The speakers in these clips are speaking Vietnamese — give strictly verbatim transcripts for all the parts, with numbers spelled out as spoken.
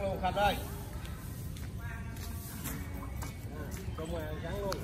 gắn luôn Khanh ơi. Đúng rồi, gắn luôn.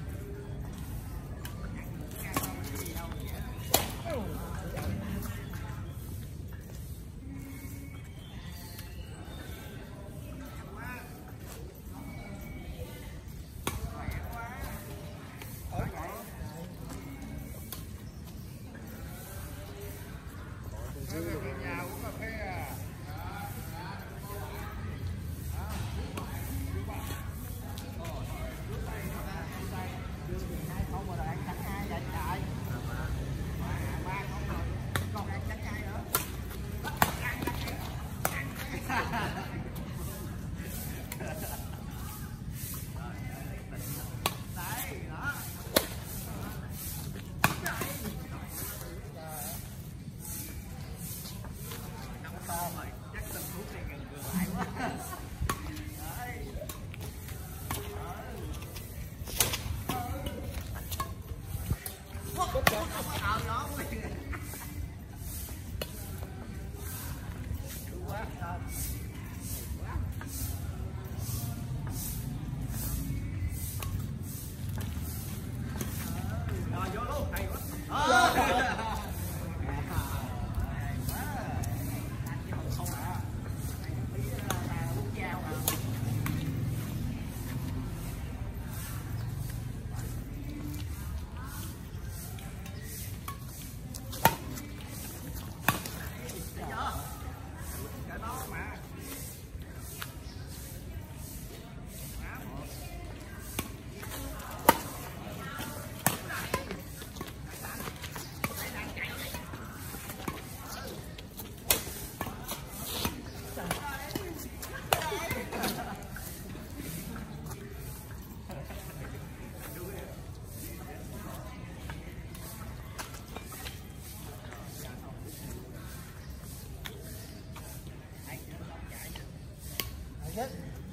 Yes.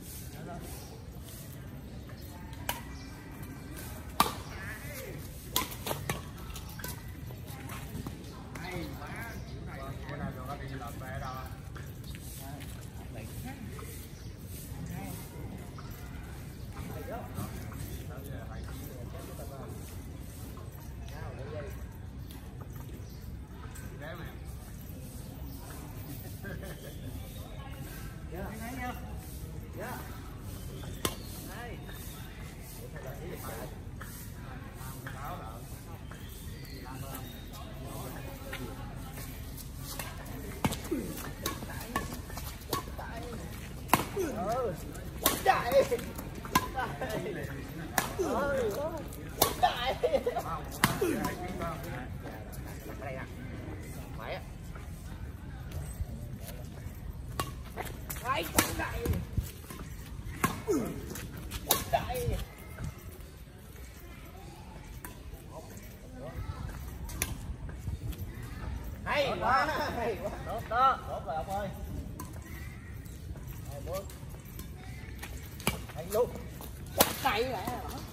Hay quá, hay quá. Tốt đó, tốt rồi ông ơi. Hai bốn. Hay luôn. Đẩy nè.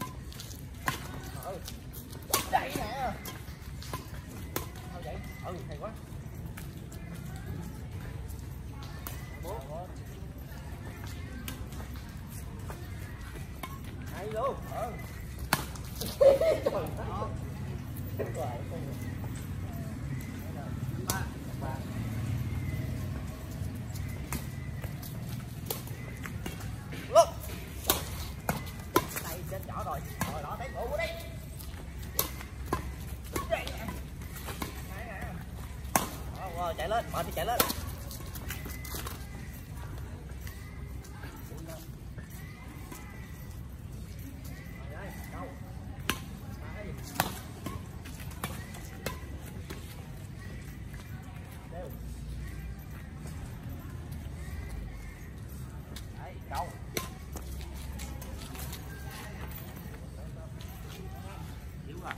Ừ. Đẩy nè. Thôi vậy. Ừ, hay quá. Bốn. Hay luôn. Ừ. Trời ơi. Chạy lên, mệt thì chạy lên. Đấy, câu. Yếu rồi.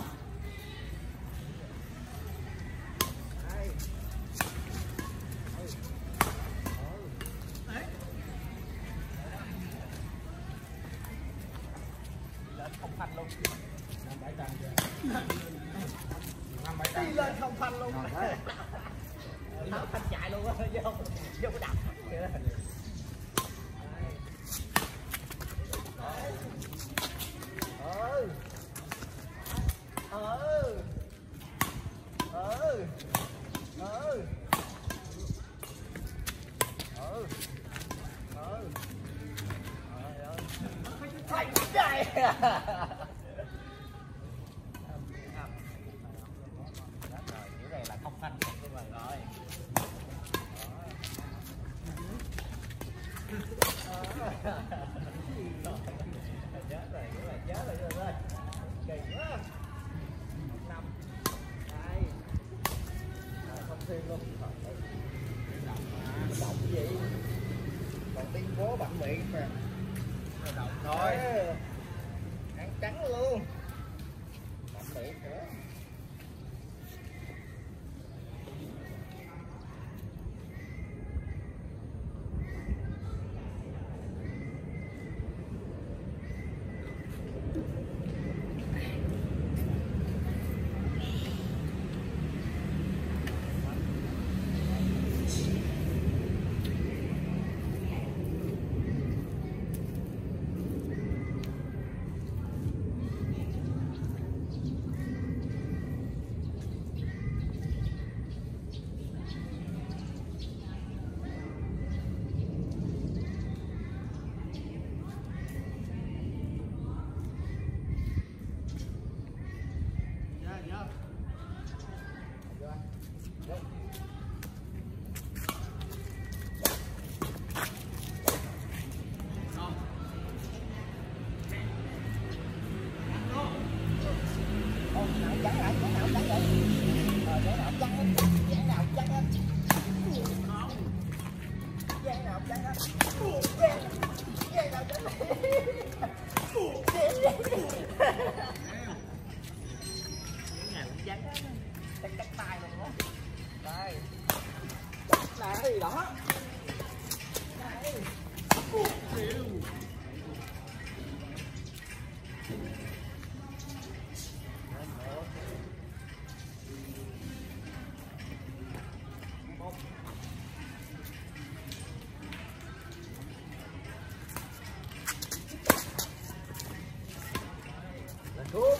Không phanh luôn. Năm bảy trăm chưa? Năm bảy trăm. Đi lên không phanh luôn. Nó phanh chạy luôn á, vô vô cái đập kìa. ừ ừ ừ ừ ừ ừ trời ơi trời kiểu này là không phanh luôn rồi rồi chết rồi kiểu này chết rồi rồi kỳ quá năm đây không thiên luôn động cái gì còn tuyên bố bạn bị nè động thôi ăn trắng luôn bạn bị nữa chắc chắc tay luôn đó đây đây đó đây xuống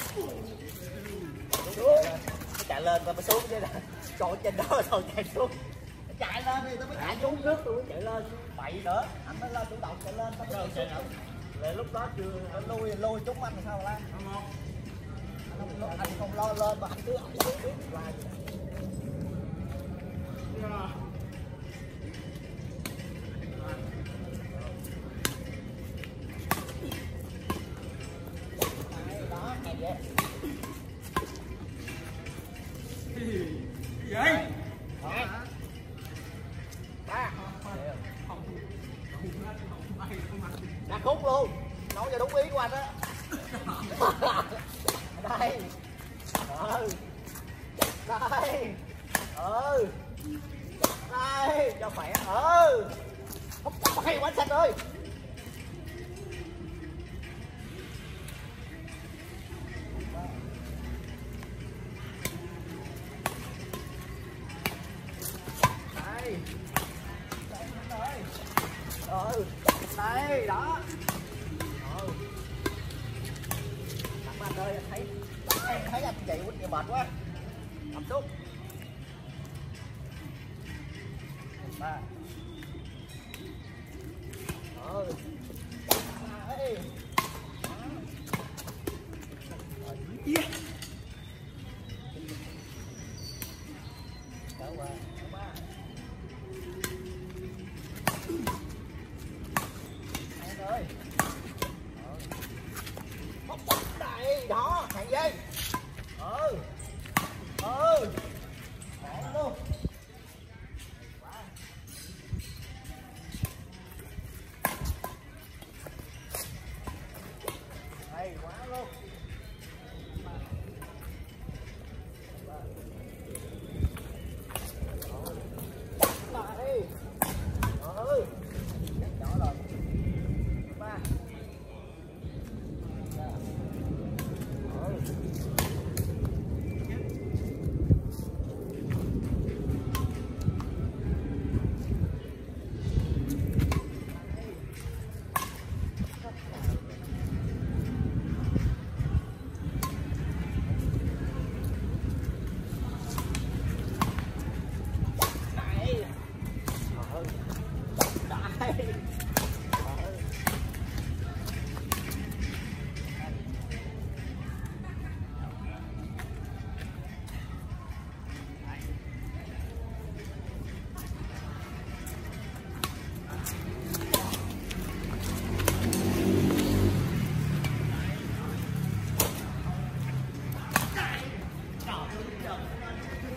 xuống chạy lên rồi mới xuống chứ nè còn trên đó rồi chạy xuống chạy lên thì tao mới chạy xuống nước tôi mới chạy lên bậy nữa anh mới lên chủ động chạy lên tao mới chạy xuống rồi lúc đó chưa lui lui chúng anh sao mà la anh không lo lên mà anh cứ ổng xuống biết là đó hay vậy vậy ba đặt khúc luôn nói cho đúng ý của anh á đây ừ đây ừ đây cho khỏe ừ không hay quá xanh ơi đây đây ừ đây đó ừ tặng anh ơi anh thấy em thấy anh chạy quýnh kìa mệt quá nằm xuống ba ừ đây yeah. Trở qua ba anh ơi đây đó hàng dây ừ ừ đó luôn hay quá luôn đây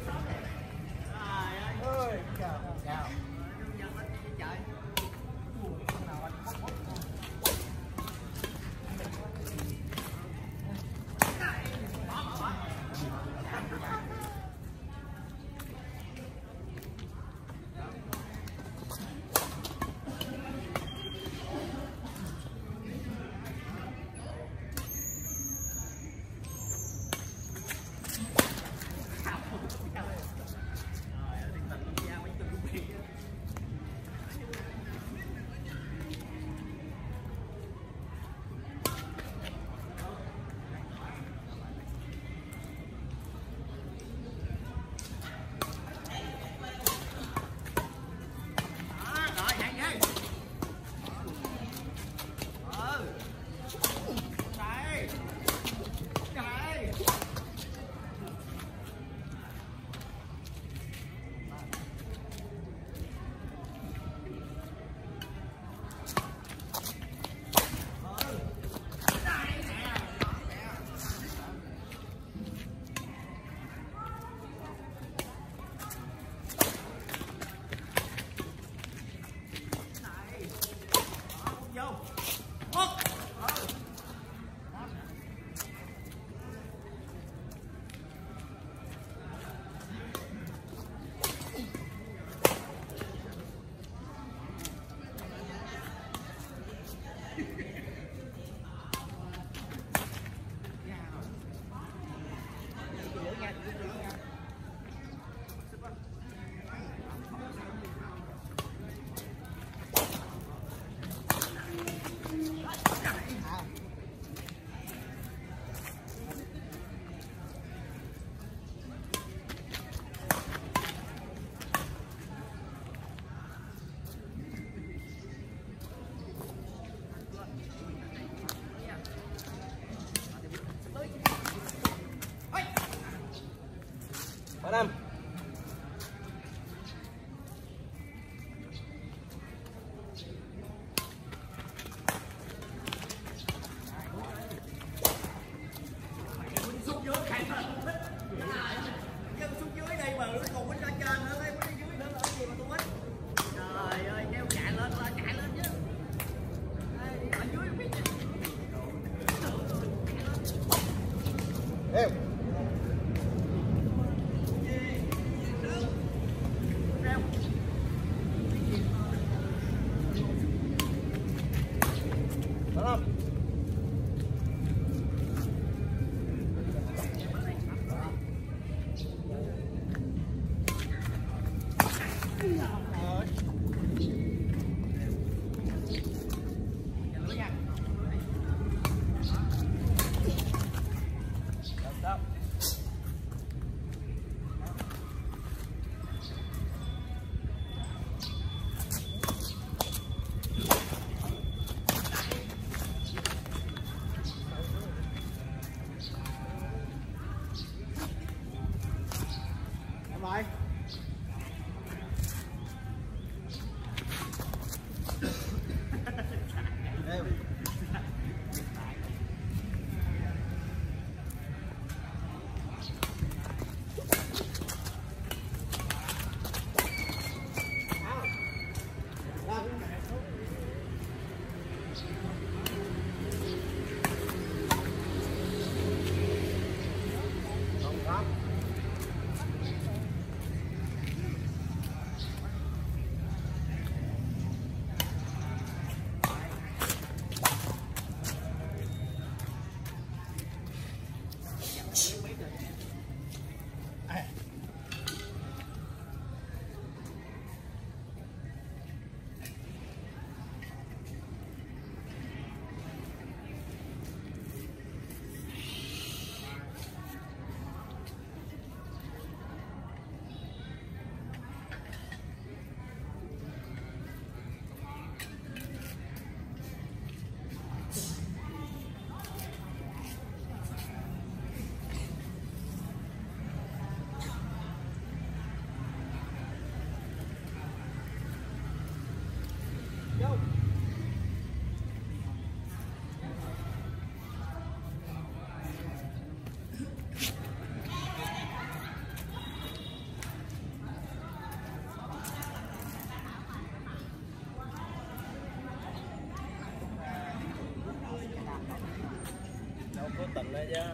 ơi chào chào Ba năm. Xuống dưới khai thật. Dân xuống dưới đây mà nó còn quýnh ra trên nữa, đây quýnh dưới nữa là cái gì mà tôi quýnh. Trời ơi, kéo chạy lên, chạy lên chứ. Đây, ở dưới không biết gì. Ê. Rồi. Mê chưa?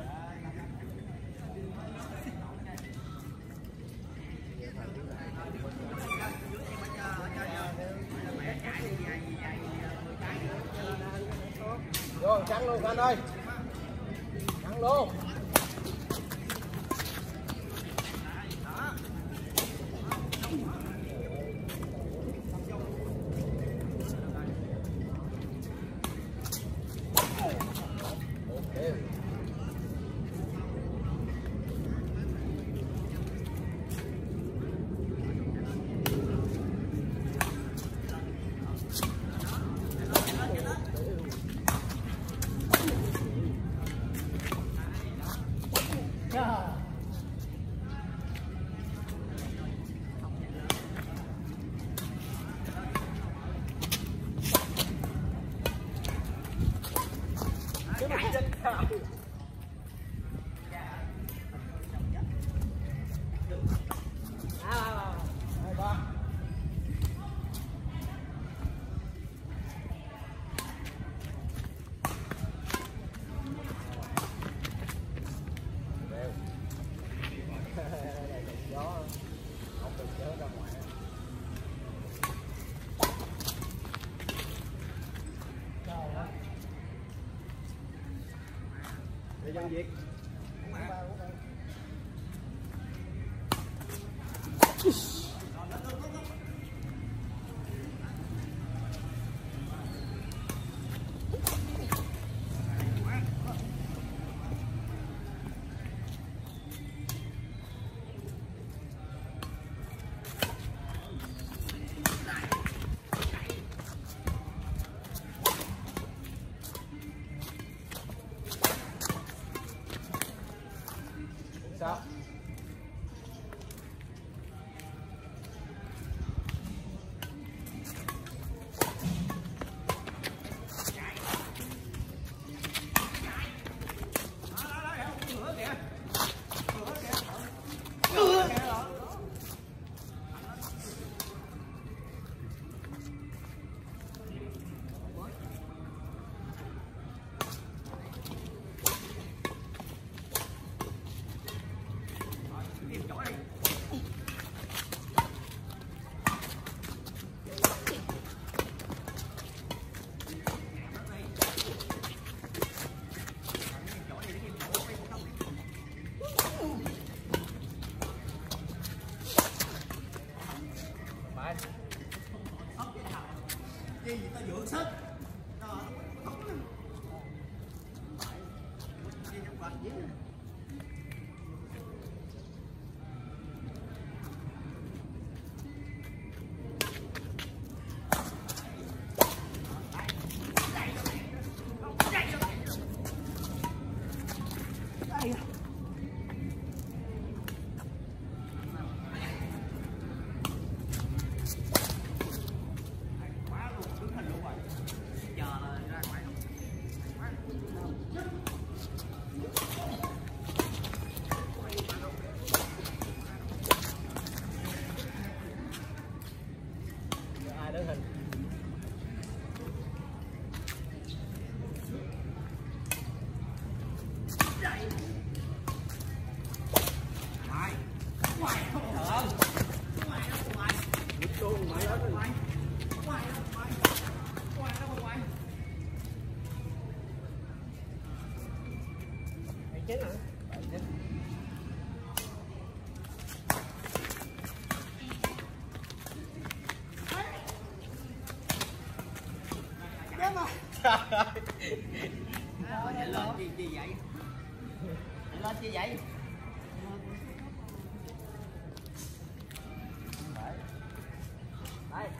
Vô trắng luôn anh ơi, trắng luôn. Để dân Việt. Sao? Gì ta dưỡng sức. Đứng hình. Ngoài. Ngoài không thở. Ngoài đâu ngoài. Luôn ngoài đó. Ngoài. Ngoài đâu ngoài. Ngoài đâu ngoài. Mày chết hả? Chết. Chạy lên chi chi vậy? Chạy lên chi vậy? Đây.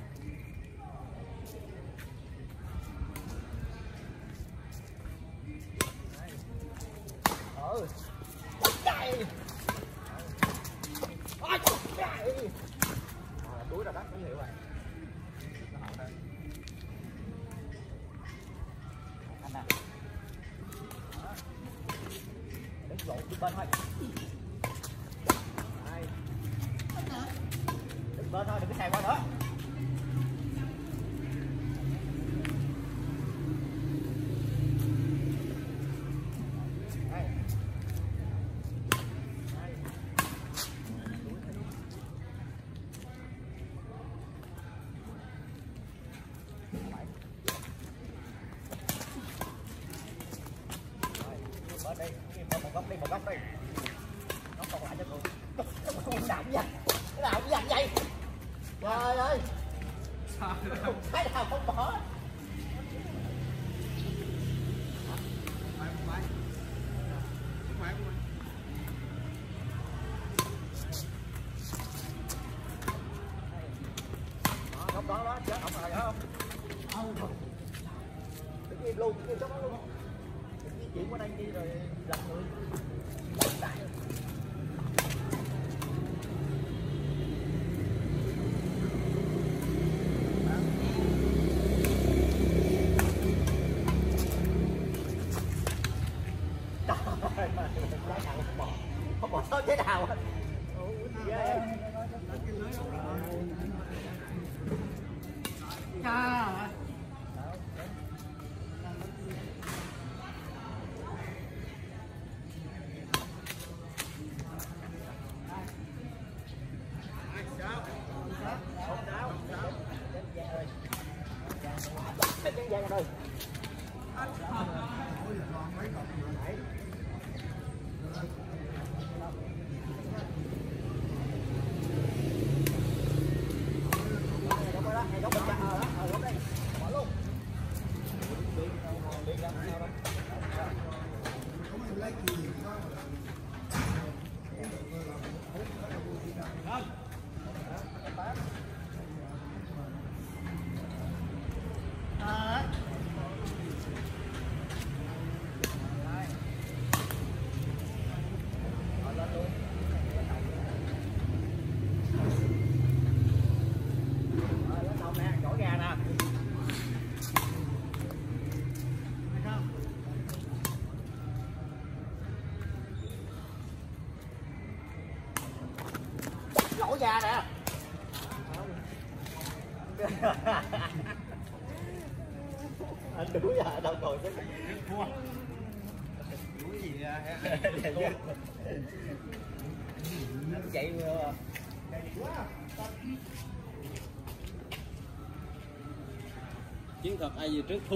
Ừ. Đây. Ôi trời. À, túi ra đất không hiểu rồi. Anh nè. Đứng lộn đi bên thôi. Đây. Đứng bên thôi, đừng có xài qua nữa. Đây. đi, một góc đi. Nó còn lại cho tôi. Cái nào cũng giành, cái nào cũng giành vậy. Trời ơi. Không cái nào không bỏ. Góc đó đó, chết ông rồi đó không? Không. Cái kia luôn, cái kia đó luôn. Cái chuyện qua đây đi rồi lật người. Đại. Không bỏ, không bỏ sót thế nào. Ghê. À. Giang ơi. Lỗ ra nè. Anh đuối à, đâu rồi chứ. Đuối gì ra hả? Chạy Chiến thuật ai về trước thua.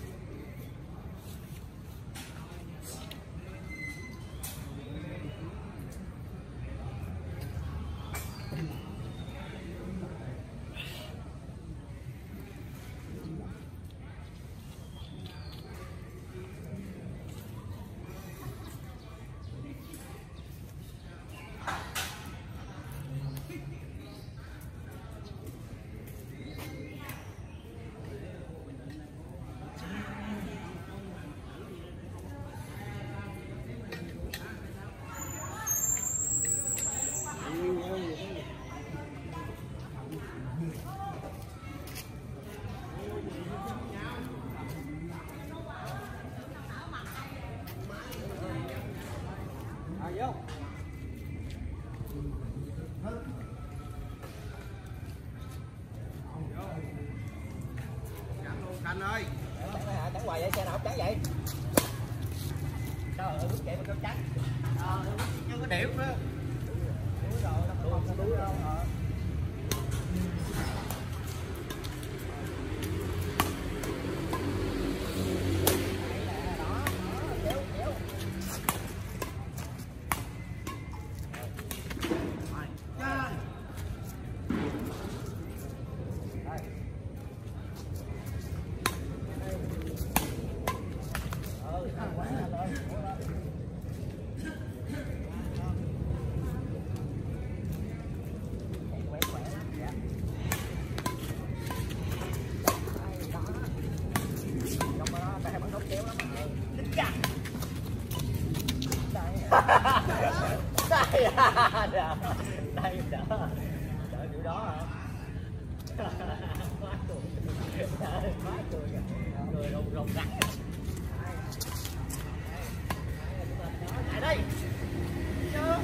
Vô. Khanh ơi. Trắng hoài vậy, xe nào trắng vậy? Sao bước chạy mà kêu trắng? Ờ, chưa có điểm nữa. Đuối rồi, đâu có đuối đâu. Đây à, đây đỡ đỡ kiểu đó hả? Quá cười, quá cười, cười rùng rùng rắn. Lại đây. Chưa.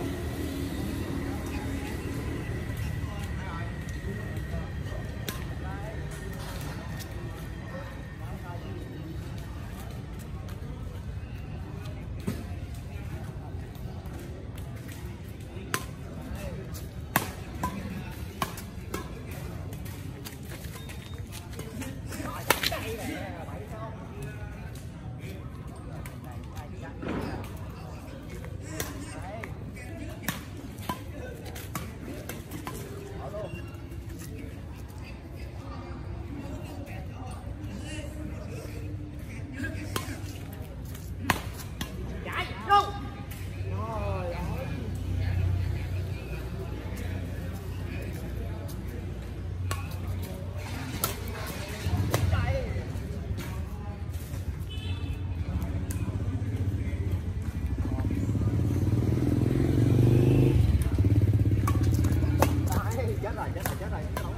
chết rồi, chết rồi, chết rồi.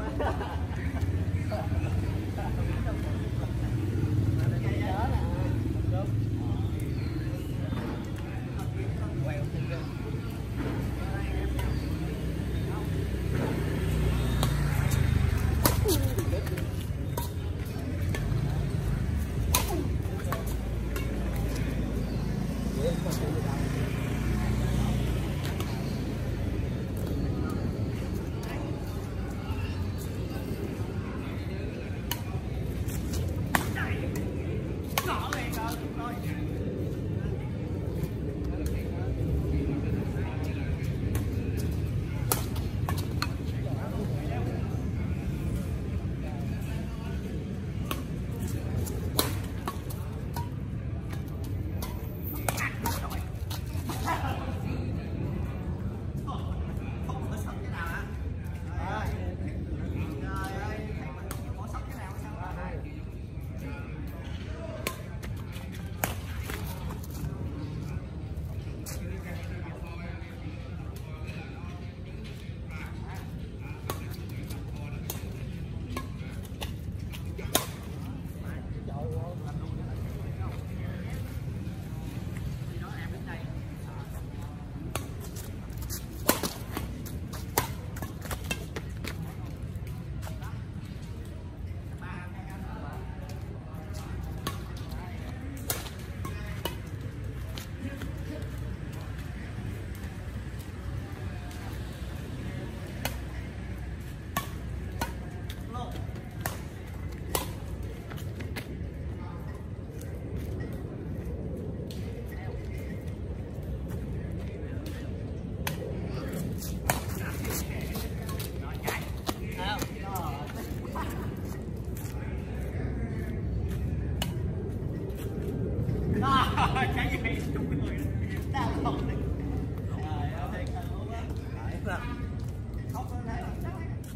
Cái gì chung người đau lòng này. Trời ơi, thật luôn á. Đấy, khóc nó thấy là sao?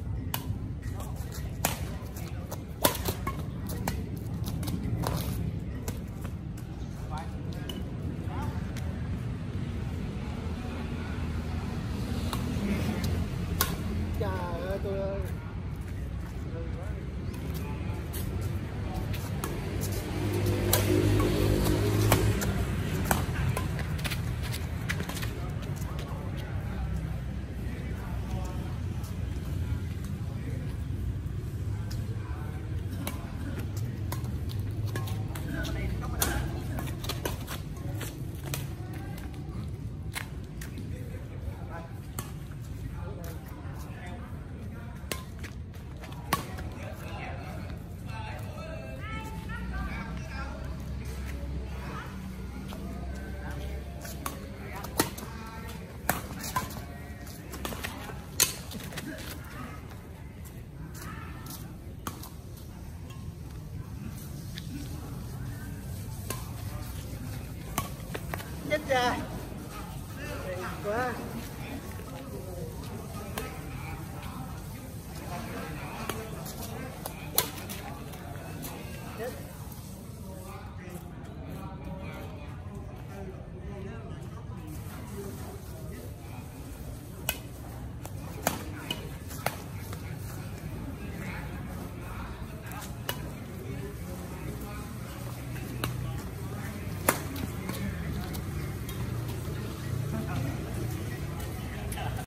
Trời ơi tôi ơi. Chết cha.